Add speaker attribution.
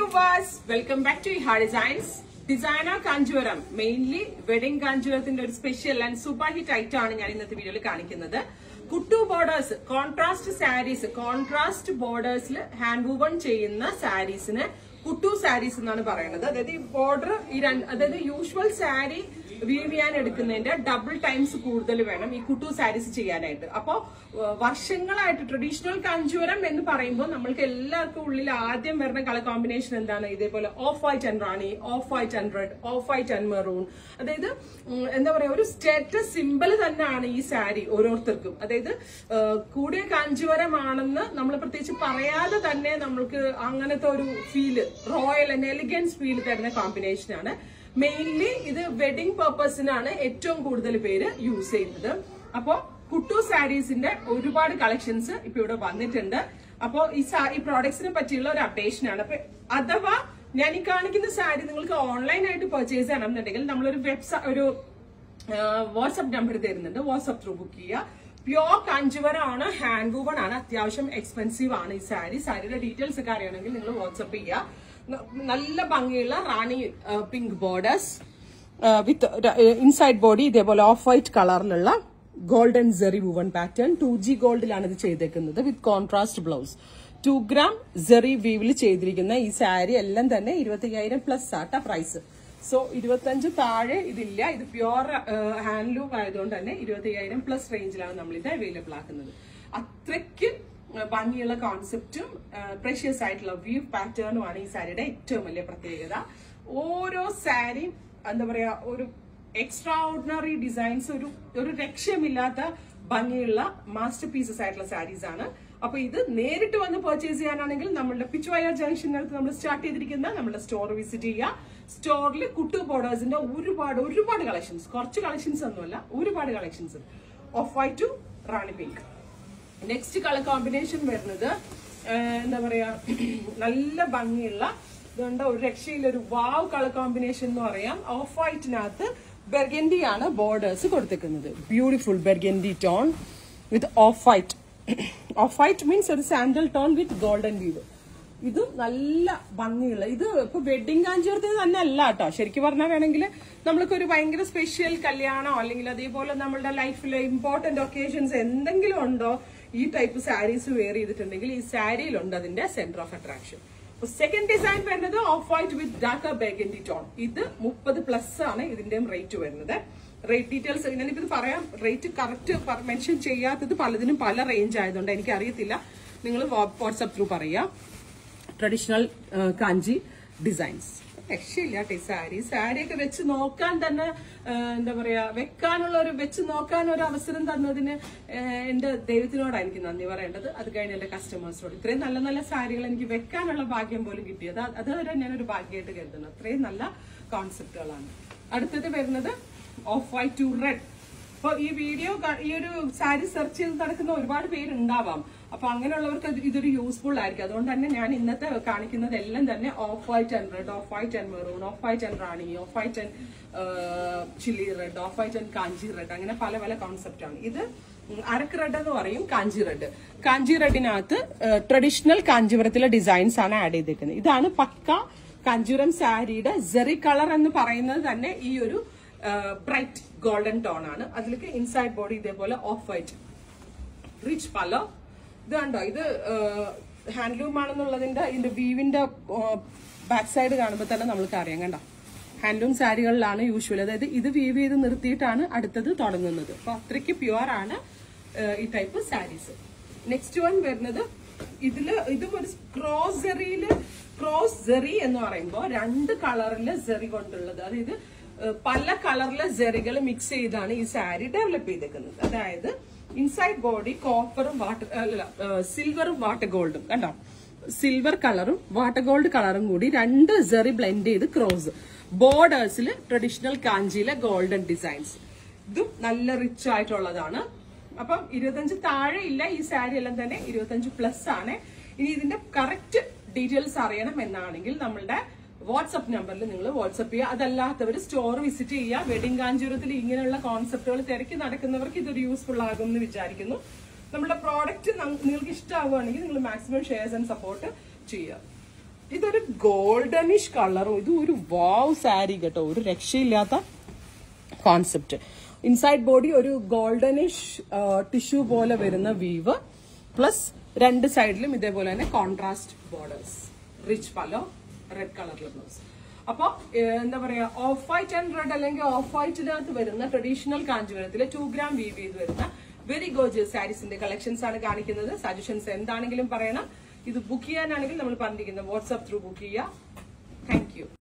Speaker 1: viewers, welcome back to Iha Designs. Designer kanchipuram, mainly wedding kanchipuram special and super hit item ആണ് ഞാൻ ഇന്നത്തെ വീഡിയോയിൽ കാണിക്കുന്നത്. കുട്ടു ബോർഡേഴ്സ്, കോൺട്രാസ്റ്റ് സാരീസ്, കോൺട്രാസ്റ്റ് ബോർഡേഴ്സിൽ ഹാൻഡ് വൂവൺ ചെയ്യുന്ന സാരീസിന് കുട്ടു സാരീസ് എന്നാണ് പറയുന്നത്. അതായത് ഈ ബോർഡർ അതായത് യൂഷ്വൽ സാരി വീവ് ചെയ്യാൻ എടുക്കുന്നതിന്റെ ഡബിൾ ടൈംസ് കൂടുതൽ വേണം ഈ കുട്ടു സാരീസ് ചെയ്യാനായിട്ട്. അപ്പോ വർഷങ്ങളായിട്ട് ട്രഡീഷണൽ കാഞ്ചീപുരം എന്ന് പറയുമ്പോൾ നമ്മൾക്ക് എല്ലാവർക്കും ഉള്ളിൽ ആദ്യം വരുന്ന കളർ കോമ്പിനേഷൻ എന്താണ്? ഇതേപോലെ off white and rani, off white and red, off white and maroon. അതായത് എന്താ പറയാ, ഒരു സ്റ്റേറ്റസ് സിമ്പിൾ തന്നെയാണ് ഈ സാരി ഓരോരുത്തർക്കും. അതായത് കൂടിയ കാഞ്ചീപുരമാണെന്ന് നമ്മൾ പ്രത്യേകിച്ച് പറയാതെ തന്നെ നമ്മൾക്ക് അങ്ങനത്തെ ഒരു feel, royal and elegance feel തരുന്ന കോമ്പിനേഷനാണ്. മെയിൻലി ഇത് വെഡിങ് പർപ്പസിനാണ് ഏറ്റവും കൂടുതൽ പേര് യൂസ് ചെയ്യുന്നത്. അപ്പോ കുട്ടു സാരീസിന്റെ ഒരുപാട് കളക്ഷൻസ് ഇപ്പൊ ഇവിടെ വന്നിട്ടുണ്ട്. അപ്പോ ഈ പ്രോഡക്ട്സിനെ പറ്റിയുള്ള ഒരു അപ്ഡേഷൻ ആണ്. അപ്പൊ അഥവാ ഞാൻ ഈ കാണിക്കുന്ന സാരി നിങ്ങൾക്ക് ഓൺലൈനായിട്ട് പർച്ചേസ് ചെയ്യണമെന്നുണ്ടെങ്കിൽ നമ്മളൊരു ഒരു വാട്സ്ആപ്പ് നമ്പർ തരുന്നുണ്ട്. വാട്സ്ആപ്പ് ത്രൂ ബുക്ക് ചെയ്യുക. പ്യോർ കാഞ്ചീപുരം ആണ്, ഹാൻഡ് വൂവൺ ആണ്, അത്യാവശ്യം എക്സ്പെൻസീവ് ആണ് ഈ സാരി. സാരിയുടെ ഡീറ്റെയിൽസ് ഒക്കെ അറിയണമെങ്കിൽ നിങ്ങൾ വാട്സ്ആപ്പ് ചെയ്യുക. നല്ല ഭംഗിയുള്ള rani pink borders with inside body ഇതേപോലെ ഓഫ് വൈറ്റ് കളറിലുള്ള golden zari woven pattern. 2G ഗോൾഡിലാണ് ഇത് ചെയ്തേക്കുന്നത് with contrast blouse. 2 gram zari വീവിൽ ചെയ്തിരിക്കുന്ന ഈ സാരി എല്ലാം തന്നെ 25,000 പ്ലസ് ആട്ട പ്രൈസ്. സോ 25 താഴെ ഇതില്ല. ഇത് പ്യോർ ഹാൻഡ്ലൂം ആയതുകൊണ്ട് തന്നെ 25,000 പ്ലസ് റേഞ്ചിലാണ് നമ്മൾ ഇത് അവൈലബിൾ ആക്കുന്നത്. അത്രയ്ക്ക് ഭംഗിയുള്ള കോൺസെപ്റ്റും പ്രഷ്യസ് ആയിട്ടുള്ള വ്യൂ പാറ്റേണുമാണ് ഈ സാരിയുടെ ഏറ്റവും വലിയ പ്രത്യേകത. ഓരോ സാരിയും എന്താ പറയാ, ഒരു എക്സ്ട്രാ ഓർഡിനറി ഡിസൈൻസ്, ഒരു രക്ഷമില്ലാത്ത ഭംഗിയുള്ള മാസ്റ്റർ പീസസ് ആയിട്ടുള്ള സാരീസ് ആണ്. അപ്പൊ ഇത് നേരിട്ട് വന്ന് പർച്ചേസ് ചെയ്യാനാണെങ്കിൽ നമ്മളുടെ പിച്ചുവയർ ജംഗ്ഷനടുത്ത് നമ്മൾ സ്റ്റാർട്ട് ചെയ്തിരിക്കുന്ന നമ്മുടെ സ്റ്റോർ വിസിറ്റ് ചെയ്യുക. സ്റ്റോറിൽ കുട്ടു ബോർഡേഴ്സിന്റെ ഒരുപാട് കളക്ഷൻസ്, കുറച്ച് കളക്ഷൻസ് ഒന്നുമല്ല, ഒരുപാട് collections. Off white to rani pink. Next colour combination വരുന്നത് എന്താ പറയാ, നല്ല ഭംഗിയുള്ള ഇതുകൊണ്ട് ഒരു രക്ഷയില്ല, ഒരു വാവ് കളർ കോമ്പിനേഷൻ എന്ന് പറയാം. ഓഫ് വൈറ്റിനകത്ത് ബെർഗൻഡി ആണ് ബോർഡേഴ്സ് കൊടുത്തിരിക്കുന്നത്. Beautiful burgundy tone with off white. Off white means ഒരു sandal tone with golden weave. ഇത് നല്ല ഭംഗിയുള്ള, ഇത് ഇപ്പൊ വെഡിങ് കാഞ്ചീപുരത്തിന് തന്നെ അല്ല കേട്ടോ. ശരിക്കും പറഞ്ഞാൽ വേണമെങ്കിൽ നമ്മൾക്കൊരു ഭയങ്കര സ്പെഷ്യൽ കല്യാണോ അല്ലെങ്കിൽ അതേപോലെ നമ്മളുടെ ലൈഫിലെ ഇമ്പോർട്ടന്റ് ഒക്കേഷൻസ് എന്തെങ്കിലും ഉണ്ടോ, ഈ ടൈപ്പ് സാരീസ് വെയർ ചെയ്തിട്ടുണ്ടെങ്കിൽ ഈ സാരിയിലുണ്ട് അതിന്റെ centre of attraction. Second design വരുന്നത് off white with dark burgundy tone. ഇത് 30+ ആണ് ഇതിന്റെയും റേറ്റ് വരുന്നത്. റേറ്റ് ഡീറ്റെയിൽസ് ഞാനിപ്പോ പറയാം. റേറ്റ് കറക്റ്റ് മെൻഷൻ ചെയ്യാത്തത് പലതിനും പല റേഞ്ച് ആയതുകൊണ്ട് എനിക്ക് അറിയത്തില്ല. നിങ്ങൾ വാട്സ്ആപ്പ് ത്രൂ പറയുക. ട്രഡീഷണൽ കാഞ്ചി ഡിസൈൻസ് രക്ഷയില്ല ഈ സാരിയൊക്കെ വെച്ച് നോക്കാൻ തന്നെ എന്താ പറയാ, വെച്ച് നോക്കാൻ ഒരു അവസരം തന്നതിന് എന്റെ ദൈവത്തിനോടാണ് എനിക്ക് നന്ദി പറയേണ്ടത്. അത് കഴിഞ്ഞ് എന്റെ കസ്റ്റമേഴ്സിനോട്. ഇത്രയും നല്ല നല്ല സാരികൾ എനിക്ക് വെക്കാനുള്ള ഭാഗ്യം പോലും കിട്ടിയത് അതുവരെ ഞാനൊരു ഭാഗ്യമായിട്ട് കരുതുന്നു. അത്രയും നല്ല കോൺസെപ്റ്റുകളാണ്. അടുത്തത് വരുന്നത് ഓഫ് വൈറ്റ് ടു റെഡ്. അപ്പൊ ഈ ഒരു സാരി സെർച്ച് ചെയ്ത് നടക്കുന്ന ഒരുപാട് പേരുണ്ടാവാം. അപ്പൊ അങ്ങനെയുള്ളവർക്ക് ഇതൊരു യൂസ്ഫുൾ ആയിരിക്കും. അതുകൊണ്ട് തന്നെ ഞാൻ ഇന്നത്തെ കാണിക്കുന്നത് എല്ലാം തന്നെ off white and red, off white and maroon, off white and rani, off white and chilli red, off white and Kanchi red, അങ്ങനെ പല പല കോൺസെപ്റ്റ് ആണ്. ഇത് അരക്ക് റെഡ് എന്ന് പറയും, കാഞ്ചി റെഡ്. കാഞ്ചി റെഡിനകത്ത് ട്രഡീഷണൽ കാഞ്ചീപുരത്തിലെ ഡിസൈൻസ് ആണ് ആഡ് ചെയ്തിരിക്കുന്നത്. ഇതാണ് പക്ക കാഞ്ചീപുരം സാരിയുടെ സെറി കളർ എന്ന് പറയുന്നത് തന്നെ ഈ ഒരു ബ്രൈറ്റ് ഗോൾഡൻ ടോൺ ആണ്. അതിലേക്ക് ഇൻസൈഡ് ബോഡി ഇതേപോലെ ഓഫ് വൈറ്റ് റിച്ച് പലോ. ഇത് കണ്ടോ, ഇത് ഹാൻഡ്ലൂം ആണെന്നുള്ളതിന്റെ ഇതിന്റെ വീവിന്റെ ബാക്ക് സൈഡ് കാണുമ്പോൾ തന്നെ നമ്മൾക്ക് അറിയാം. കണ്ടോ, ഹാൻഡ്ലൂം സാരികളിലാണ് യൂഷ്വൽ, അതായത് ഇത് വീവ് ചെയ്ത് നിർത്തിയിട്ടാണ് അടുത്തത് തുടങ്ങുന്നത്. അപ്പൊ അത്രയ്ക്ക് പ്യുവർ ആണ് ഈ ടൈപ്പ് സാരീസ്. നെക്സ്റ്റ് വൺ വരുന്നത് ഇതും ഒരു ക്രോസ് സെറി എന്ന് പറയുമ്പോൾ 2 കളറിലെ സെറി കൊണ്ടുള്ളത്, അതായത് പല കളറിലെ സെറികൾ മിക്സ് ചെയ്താണ് ഈ സാരി ഡെവലപ്പ് ചെയ്തേക്കുന്നത്. അതായത് ഇൻസൈഡ് ബോഡി കോപ്പറും സിൽവറും വാട്ടർ ഗോൾഡും. കണ്ടോ, സിൽവർ കളറും വാട്ടർ ഗോൾഡ് കളറും കൂടി 2 സെറി ബ്ലെൻഡ് ചെയ്ത് ക്രോസ്. ബോർഡേഴ്സിൽ ട്രഡീഷണൽ കാഞ്ചിയിലെ ഗോൾഡൻ ഡിസൈൻസ്. ഇതും നല്ല റിച്ച് ആയിട്ടുള്ളതാണ്. അപ്പം 25 താഴെ ഇല്ല ഈ സാരി എല്ലാം തന്നെ 25+ ആണ്. ഇനി ഇതിന്റെ കറക്റ്റ് ഡീറ്റെയിൽസ് അറിയണം എന്നാണെങ്കിൽ നമ്മളുടെ വാട്സ്ആപ്പ് നമ്പറിൽ നിങ്ങൾ വാട്സ്ആപ്പ് ചെയ്യുക. അതല്ലാത്തവർ സ്റ്റോർ വിസിറ്റ് ചെയ്യുക. വെഡിങ് കാഞ്ചീപുരത്തിൽ ഇങ്ങനെയുള്ള കോൺസെപ്റ്റുകൾ തിരക്കി നടക്കുന്നവർക്ക് ഇതൊരു യൂസ്ഫുൾ ആകും എന്ന് വിചാരിക്കുന്നു. നമ്മുടെ പ്രോഡക്റ്റ് നിങ്ങൾക്ക് ഇഷ്ടമാവുകയാണെങ്കിൽ നിങ്ങൾ മാക്സിമം ഷെയർസ് ആൻഡ് സപ്പോർട്ട് ചെയ്യുക. ഇതൊരു ഗോൾഡനിഷ് കളറും ഇത് ഒരു വാവ് സാരി കേട്ടോ, ഒരു രക്ഷയില്ലാത്ത കോൺസെപ്റ്റ്. ഇൻസൈഡ് ബോഡി ഒരു ഗോൾഡനിഷ് ടിഷ്യൂ പോലെ വരുന്ന വീവ്, പ്ലസ് രണ്ട് സൈഡിലും ഇതേപോലെ തന്നെ contrast borders, rich pallu, red കളറിലെ ബ്ലൗസ്. അപ്പൊ എന്താ പറയാ, ഓഫ് വൈറ്റ് ആൻഡ് റെഡ് അല്ലെങ്കിൽ ഓഫ് വൈറ്റിനകത്ത് വരുന്ന ട്രഡീഷണൽ കാഞ്ചീപുരത്തിലെ 2 gram വീവ് ചെയ്ത് വരുന്ന വെരി ഗോർജിയസ് സാരീസിന്റെ കളക്ഷൻസ് ആണ് കാണിക്കുന്നത്. സജഷൻസ് എന്താണെങ്കിലും പറയണം. ഇത് ബുക്ക് ചെയ്യാനാണെങ്കിൽ നമ്മൾ പറഞ്ഞിരിക്കുന്നത് വാട്സ്ആപ്പ് ത്രൂ ബുക്ക് ചെയ്യുക. Thank U.